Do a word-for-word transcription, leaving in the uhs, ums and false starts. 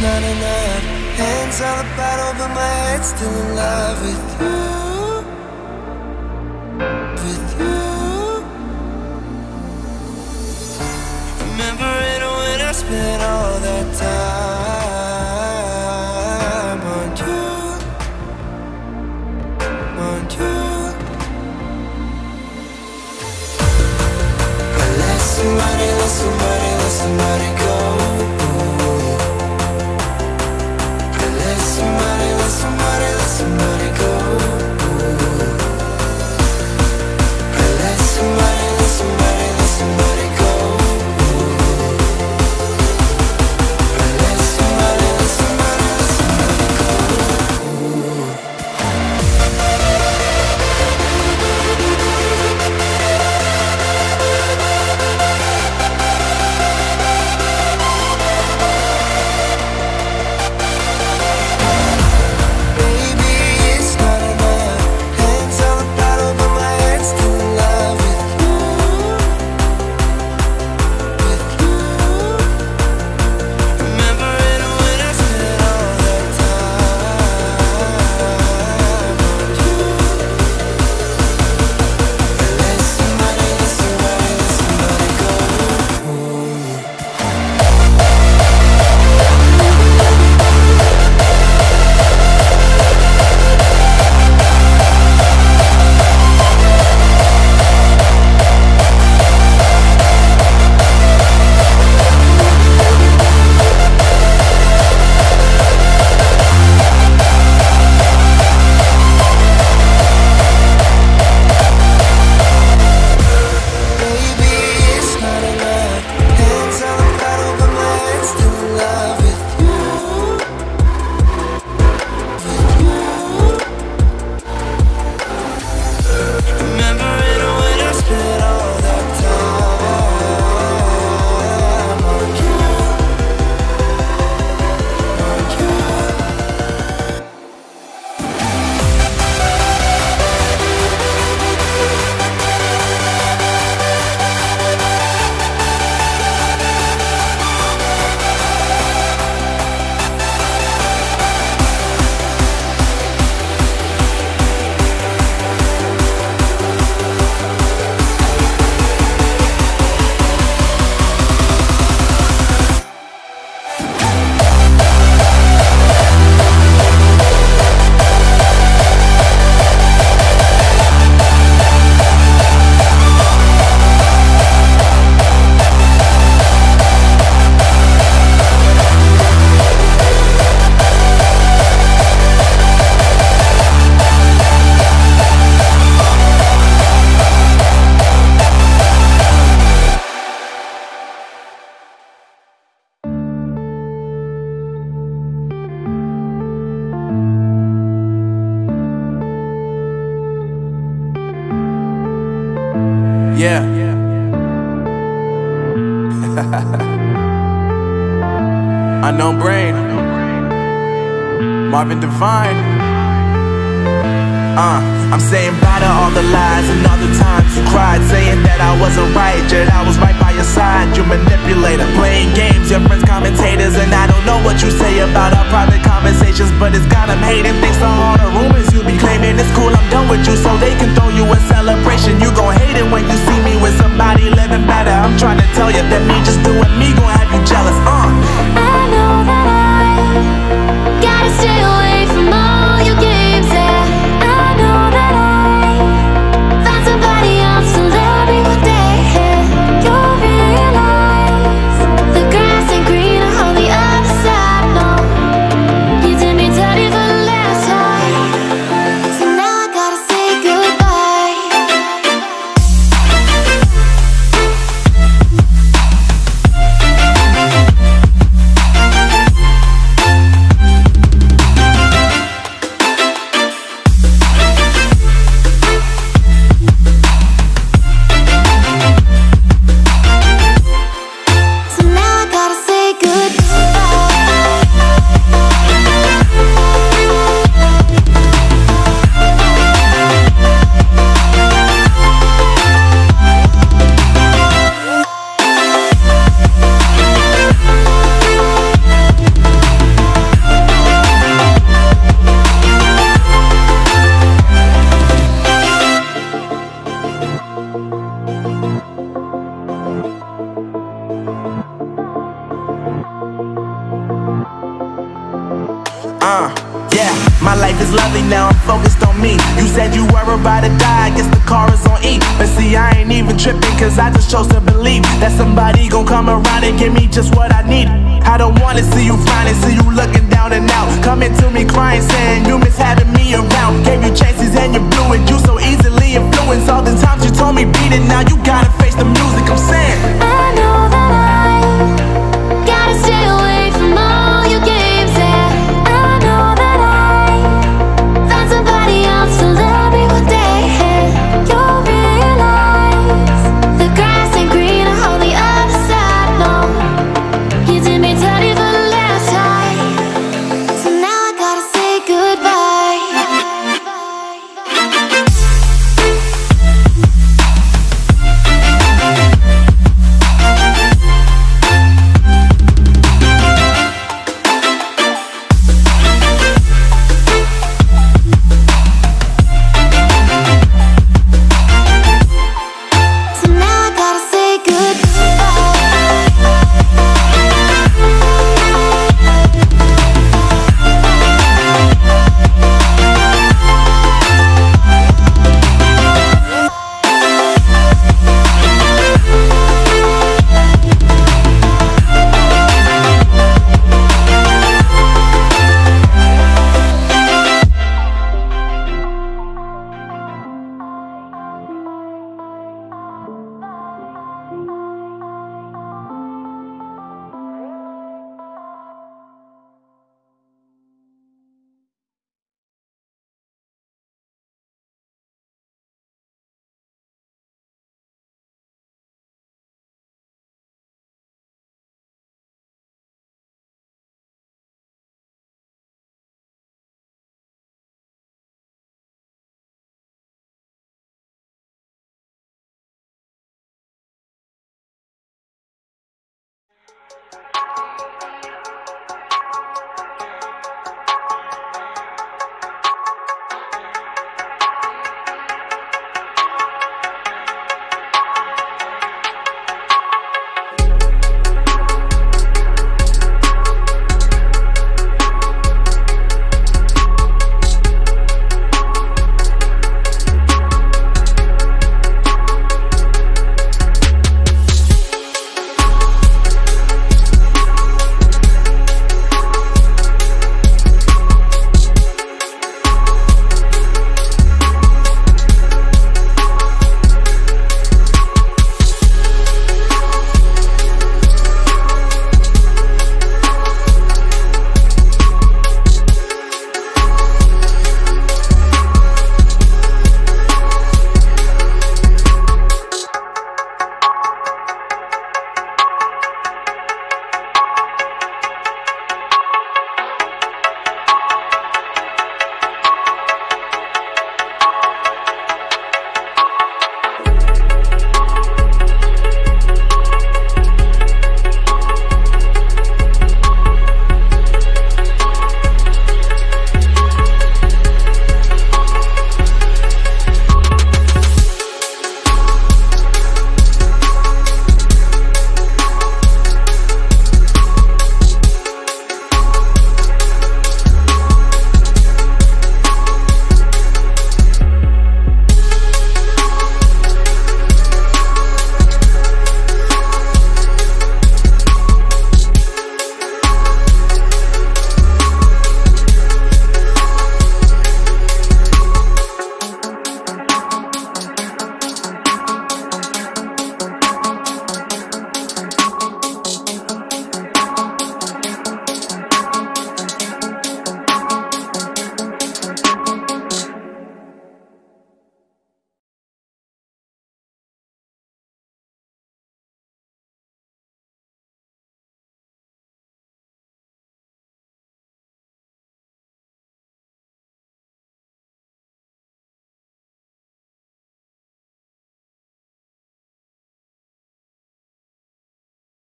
not enough. Hands on the bottle, but my head's still in love with you. With you. Remember it when I spent all that time on you, on you. I let somebody, let somebody, let somebody go. I let somebody, let somebody, let somebody go. I let somebody, let somebody, let somebody go. Yeah. Unknown Brain, Marvin Divine. Uh, I'm saying bye to all the lies and all the times you cried, saying that I wasn't right, yet I was right by your side. You manipulator, playing games, your friends commentators, and I don't know what you say about our private conversations, but it's got them hating. Thanks to all the rumors you be claiming, it's cool, I'm done with you, so they can throw you a celebration. You gon' hate it when you see me with somebody living better. I'm trying to tell you that me just doing me gon' have you jealous. Uh. I know that I gotta stay away from all your games, yeah. I know that I found somebody else to love me one day, yeah. You'll realize the grass ain't greener on the other side, no. You did me dirty for the last time, so now I gotta say goodbye. Uh, yeah, my life is lovely now, I'm focused on me. You said you were about to die, I guess the car is on E. But see, I ain't even tripping, cause I just chose to believe that somebody gon' come around and give me just what I need. I don't wanna see you frowning, see you looking down and out, coming to me crying, saying you miss having me around. Gave you chances and you blew it, you so easily influenced. All the times you told me beat it, now you gotta face the music I'm saying.